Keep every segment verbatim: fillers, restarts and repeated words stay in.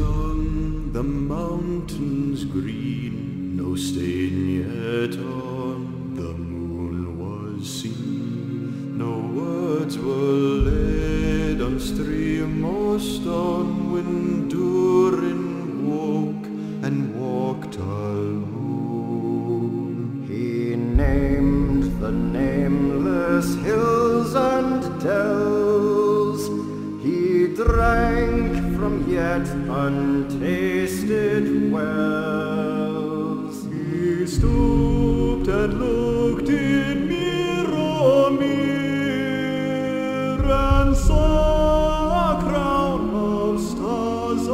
sun, the mountains green, no stain yet on the moon was seen. No words were laid on stream or stone when Durin woke and walked alone. He named the nameless hills and dells. He drank from yet untasted wells. He stooped and looked in Mirrormere and saw a crown of stars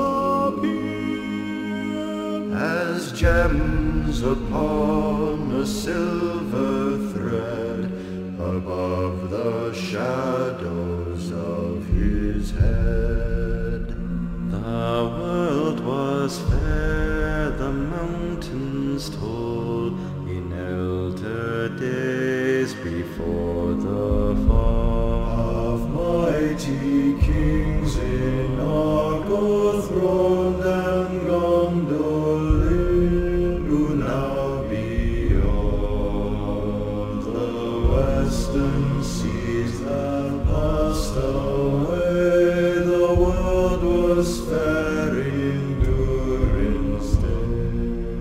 appear As gems upon a silver thread above the shadows of his head. The world was fair, the mountains tall, in elder days before the fall of mighty kings in Nargothrond and Gondolin, who now beyond the western seas have passed away. The world was fair in Durin's day.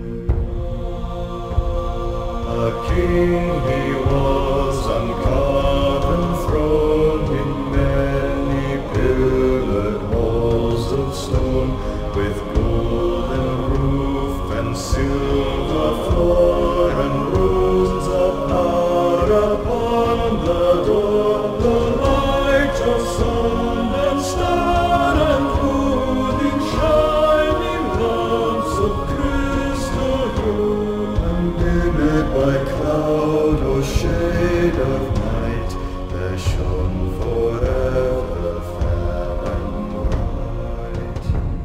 A king he was on carven throne in many pillared halls of stone, with golden roof and silver floor and runes of power upon the door. The light of sun and star and moon in shining lamps of crystal hue, and dimmed by cloud or shade of night, there shone forever fair and bright.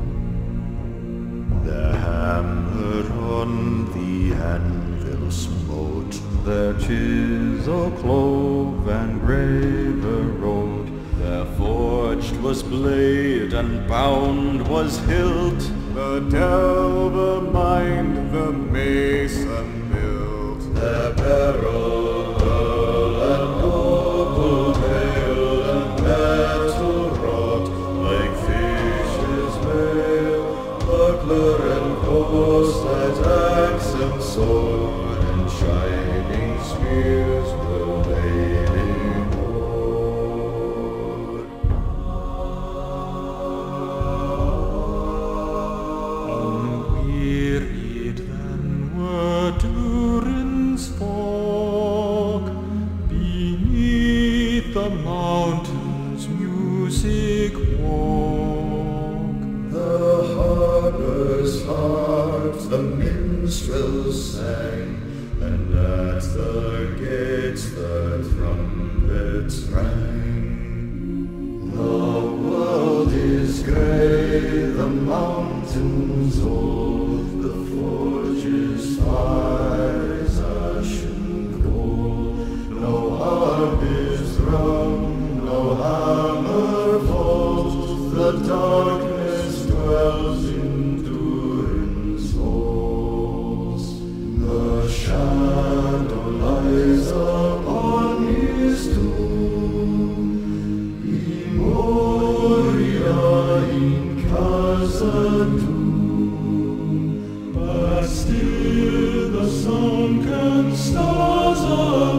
The hammer on the anvil smote, their chisel clove and graver wrote. Their forged was blade and bound was hilt, the delver mined, the mason built. Their barrel, pearl, and opal veil, and metal wrought like fishes' mail. Buckler and corset, axe and sword, and shining spears were laid in hoard. Unwearied then were Durin's folk, beneath the mountains' music walk. The harpers harped, the minstrels sang, and at the gates the trumpets rang. The world is grey, the mountains old, the forges fire is ashen cold. No harp is rung, no hammer falls, the darkness dwells in Durin's halls. The shadow lies upon his tomb, Memoria in casa doom, but still the sunken stars are